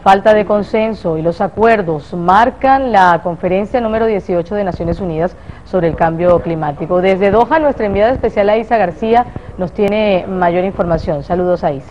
falta de consenso y los acuerdos marcan la conferencia número 18 de Naciones Unidas sobre el cambio climático. Desde Doha, nuestra enviada especial Aisa García nos tiene mayor información. Saludos, Aisa.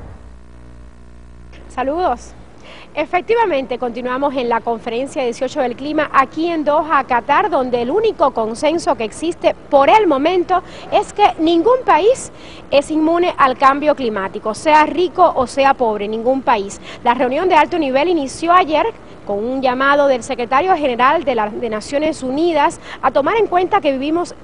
Saludos. Efectivamente, continuamos en la conferencia 18 del clima aquí en Doha, Qatar, donde el único consenso que existe por el momento es que ningún país es inmune al cambio climático, sea rico o sea pobre, ningún país. La reunión de alto nivel inició ayer con un llamado del secretario general de Naciones Unidas a tomar en cuenta que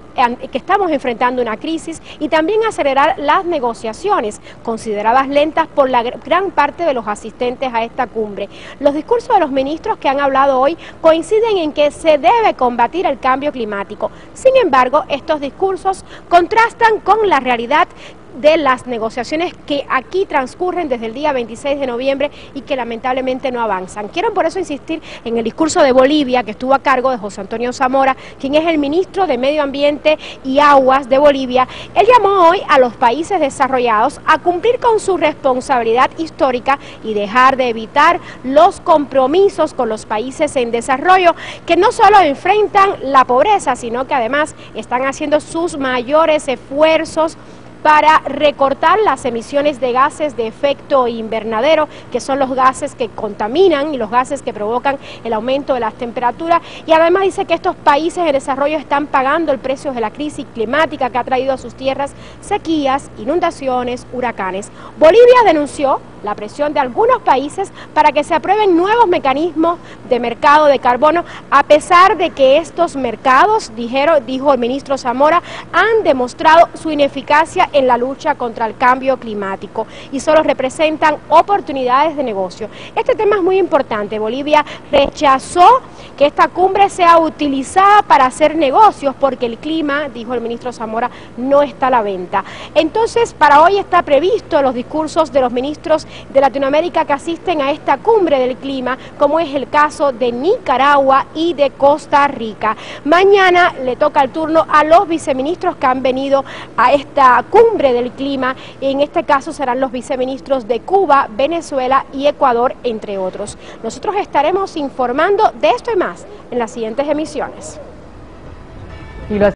estamos enfrentando una crisis y también acelerar las negociaciones, consideradas lentas por la gran parte de los asistentes a esta cumbre. Los discursos de los ministros que han hablado hoy coinciden en que se debe combatir el cambio climático. Sin embargo, estos discursos contrastan con la realidad de las negociaciones que aquí transcurren desde el día 26 de noviembre y que lamentablemente no avanzan. Quiero por eso insistir en el discurso de Bolivia, que estuvo a cargo de José Antonio Zamora, quien es el ministro de Medio Ambiente y Aguas de Bolivia. Él llamó hoy a los países desarrollados a cumplir con su responsabilidad histórica y dejar de evitar los compromisos con los países en desarrollo, que no solo enfrentan la pobreza, sino que además están haciendo sus mayores esfuerzos para recortar las emisiones de gases de efecto invernadero, que son los gases que contaminan y los gases que provocan el aumento de las temperaturas. Y además dice que estos países en desarrollo están pagando el precio de la crisis climática que ha traído a sus tierras sequías, inundaciones, huracanes. Bolivia denunció la presión de algunos países para que se aprueben nuevos mecanismos de mercado de carbono, a pesar de que estos mercados, dijo el ministro Zamora, han demostrado su ineficacia en la lucha contra el cambio climático y solo representan oportunidades de negocio. Este tema es muy importante. Bolivia rechazó que esta cumbre sea utilizada para hacer negocios porque el clima, dijo el ministro Zamora, no está a la venta. Entonces, para hoy está previsto los discursos de los ministros de Latinoamérica que asisten a esta cumbre del clima, como es el caso de Nicaragua y de Costa Rica. Mañana le toca el turno a los viceministros que han venido a esta cumbre del clima, y en este caso serán los viceministros de Cuba, Venezuela y Ecuador, entre otros. Nosotros estaremos informando de esto y más en las siguientes emisiones.